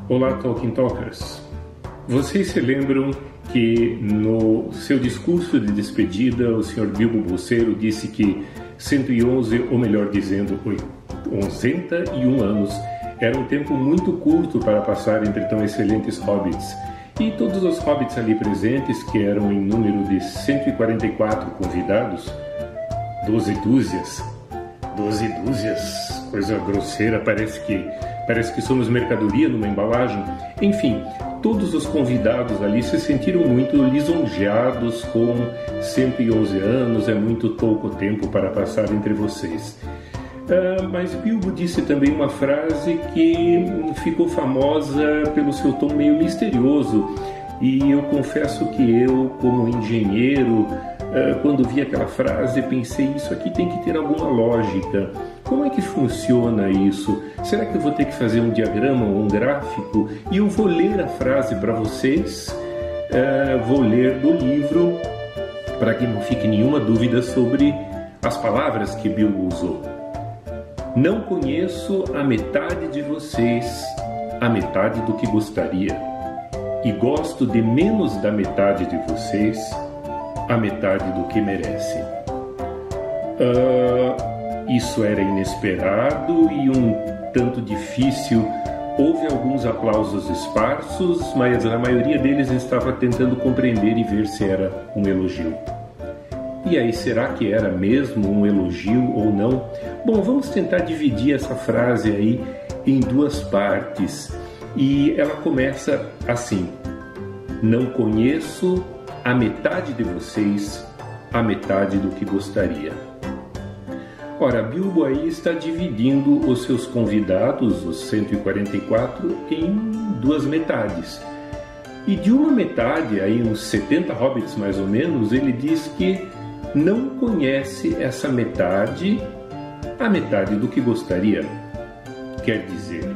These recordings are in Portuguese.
Olá, Tolkien Talkers! Vocês se lembram que no seu discurso de despedida o Sr. Bilbo Bolseiro disse que 111, ou melhor dizendo, 81 anos era um tempo muito curto para passar entre tão excelentes hobbits. E todos os hobbits ali presentes, que eram em número de 144 convidados, 12 dúzias, coisa grosseira, parece que somos mercadoria numa embalagem. Enfim, todos os convidados ali se sentiram muito lisonjeados com 111 anos, é muito pouco tempo para passar entre vocês. Mas Bilbo disse também uma frase que ficou famosa pelo seu tom meio misterioso, e eu confesso que eu, como engenheiro, quando vi aquela frase, pensei, isso aqui tem que ter alguma lógica. Como é que funciona isso? Será que eu vou ter que fazer um diagrama ou um gráfico? E eu vou ler a frase para vocês, vou ler do livro, para que não fique nenhuma dúvida sobre as palavras que Bilbo usou. Não conheço a metade de vocês, a metade do que gostaria, e gosto de menos da metade de vocês, a metade do que merecem. Isso era inesperado e um tanto difícil. Houve alguns aplausos esparsos, mas a maioria deles estava tentando compreender e ver se era um elogio. E aí, será que era mesmo um elogio ou não? Bom, vamos tentar dividir essa frase aí em duas partes. E ela começa assim: não conheço a metade de vocês, a metade do que gostaria. Ora, Bilbo aí está dividindo os seus convidados, os 144, em duas metades. E de uma metade, aí uns 70 hobbits mais ou menos, ele diz que não conhece essa metade, a metade do que gostaria. Quer dizer,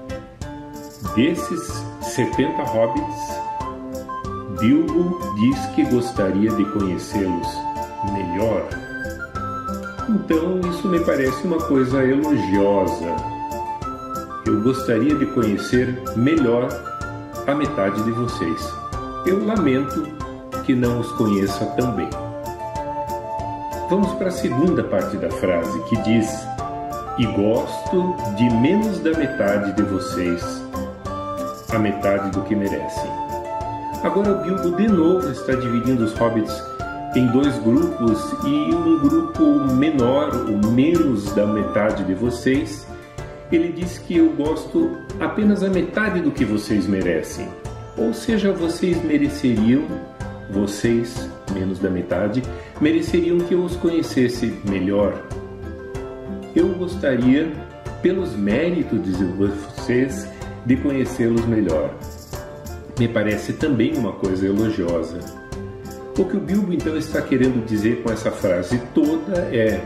desses 70 hobbits, Bilbo diz que gostaria de conhecê-los melhor. Então, isso me parece uma coisa elogiosa. Eu gostaria de conhecer melhor a metade de vocês. Eu lamento que não os conheça tão bem. Vamos para a segunda parte da frase, que diz: e gosto de menos da metade de vocês, a metade do que merecem. Agora o Bilbo de novo está dividindo os hobbits em dois grupos, e um grupo menor, ou menos da metade de vocês, ele diz que eu gosto apenas a metade do que vocês merecem. Ou seja, vocês mereceriam, vocês, menos da metade, mereceriam que eu os conhecesse melhor. Eu gostaria, pelos méritos de vocês, de conhecê-los melhor. Me parece também uma coisa elogiosa. O que o Bilbo então está querendo dizer com essa frase toda é: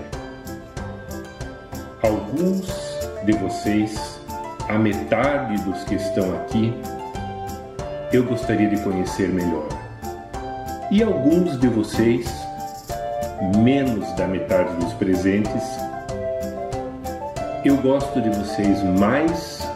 alguns de vocês, a metade dos que estão aqui, eu gostaria de conhecer melhor. E alguns de vocês, menos da metade dos presentes, eu gosto de vocês mais,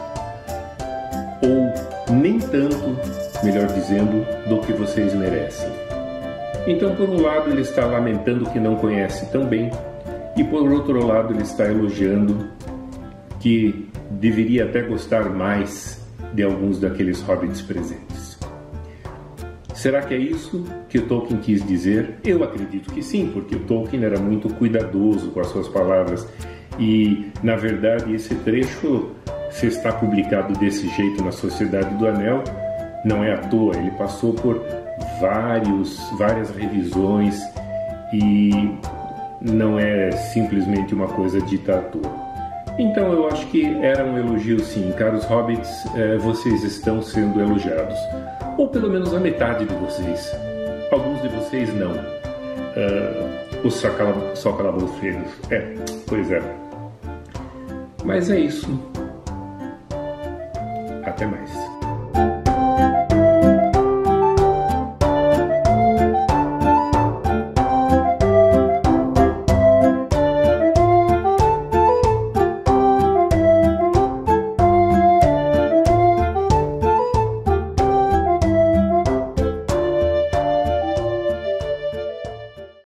ou nem tanto, melhor dizendo, do que vocês merecem. Então, por um lado, ele está lamentando que não conhece tão bem, e por outro lado, ele está elogiando que deveria até gostar mais de alguns daqueles hobbits presentes. Será que é isso que o Tolkien quis dizer? Eu acredito que sim, porque o Tolkien era muito cuidadoso com as suas palavras, e, na verdade, esse trecho, se está publicado desse jeito na Sociedade do Anel, não é à toa. Ele passou por várias revisões e não é simplesmente uma coisa dita à toa. Então eu acho que era um elogio sim. Caros hobbits, vocês estão sendo elogiados, ou pelo menos a metade de vocês. Alguns de vocês não. Os só calabouçeiros. Pois é. Mas é isso. Até mais.